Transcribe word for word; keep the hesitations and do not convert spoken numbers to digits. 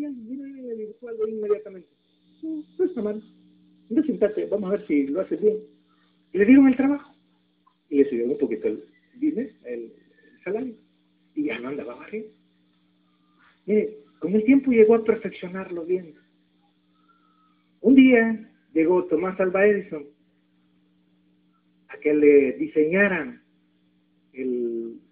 comercial, viene el sueldo inmediatamente. No, no está mal. No, siéntate, vamos a ver si lo haces bien. Y le dieron el trabajo. Y le subieron un poquito el business, el, el salario. Y ya no andaba bajito. Mire, con el tiempo llegó a perfeccionarlo bien. Un día llegó Tomás Alva Edison a que le diseñaran el